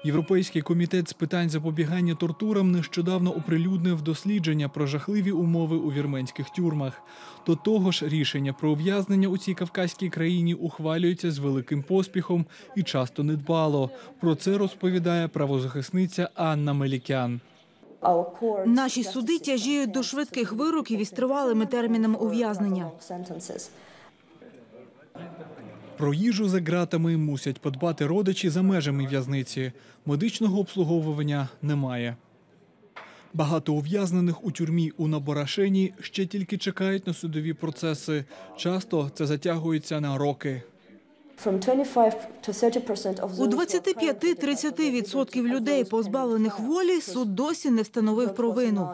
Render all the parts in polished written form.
Європейський комітет з питань запобігання тортурам нещодавно оприлюднив дослідження про жахливі умови у вірменських тюрмах. До того ж, рішення про ув'язнення у цій кавказькій країні ухвалюється з великим поспіхом і часто недбало. Про це розповідає правозахисниця Анна Мелікян. Наші суди тяжіють до швидких вироків із тривалими термінами ув'язнення. Про їжу за ґратами мусять подбати родичі за межами в'язниці. Медичного обслуговування немає. Багато ув'язнених у тюрмі у Наборашені ще тільки чекають на судові процеси. Часто це затягується на роки. У 25–30% людей, позбавлених волі, суд досі не встановив провину.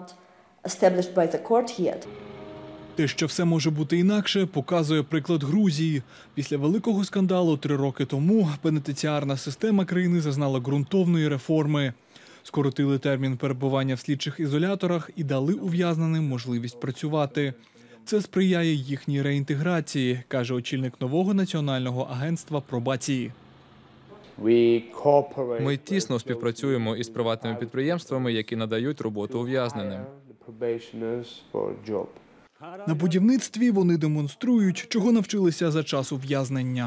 Те, що все може бути інакше, показує приклад Грузії. Після великого скандалу 3 роки тому пенітенціарна система країни зазнала ґрунтовної реформи. Скоротили термін перебування в слідчих ізоляторах і дали ув'язненим можливість працювати. Це сприяє їхній реінтеграції, каже очільник нового національного агентства пробації. Ми тісно співпрацюємо із приватними підприємствами, які надають роботу ув'язненим. На будівництві вони демонструють, чого навчилися за час ув'язнення.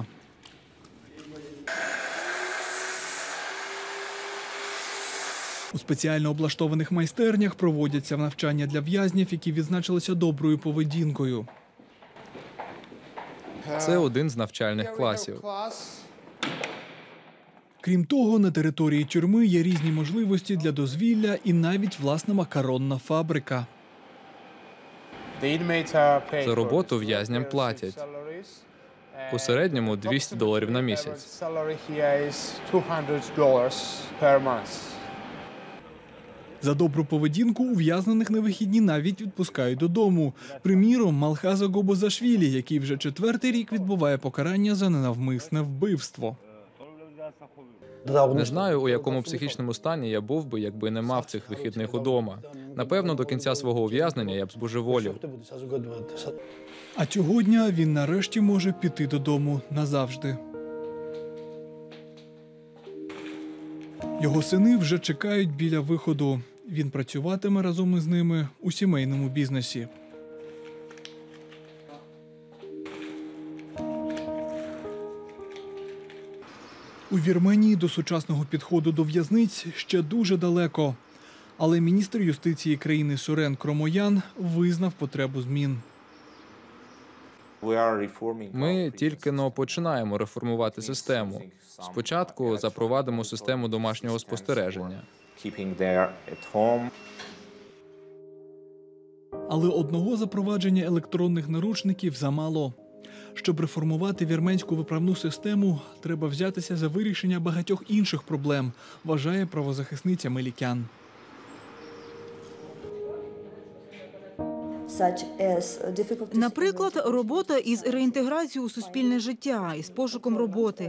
У спеціально облаштованих майстернях проводяться навчання для в'язнів, які відзначилися доброю поведінкою. Це один з навчальних класів. Крім того, на території тюрми є різні можливості для дозвілля і навіть власна макаронна фабрика. За роботу в'язням платять. У середньому $200 на місяць. За добру поведінку ув'язнених на вихідні навіть відпускають додому. Приміром, Малхаза Гобозашвілі, який вже 4-й рік відбуває покарання за ненавмисне вбивство. Не знаю, у якому психічному стані я був би, якби не мав цих вихідних удома. Напевно, до кінця свого ув'язнення я б збожеволів. А цього дня він нарешті може піти додому назавжди. Його сини вже чекають біля виходу. Він працюватиме разом із ними у сімейному бізнесі. У Вірменії до сучасного підходу до в'язниць ще дуже далеко. Але міністр юстиції країни Сурен Кромоян визнав потребу змін. Ми тільки-но починаємо реформувати систему. Спочатку запровадимо систему домашнього спостереження. Але одного запровадження електронних наручників замало. Щоб реформувати вірменську виправну систему, треба взятися за вирішення багатьох інших проблем, вважає правозахисниця Мелікян. Наприклад, робота із реінтеграцією у суспільне життя, із пошуком роботи.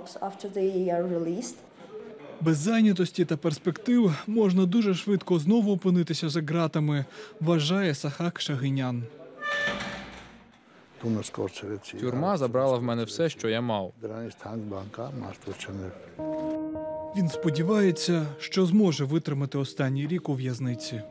Без зайнятості та перспектив можна дуже швидко знову опинитися за ґратами, вважає Сахак Шагинян. Тюрма забрала в мене все, що я мав. Він сподівається, що зможе витримати останній рік у в'язниці.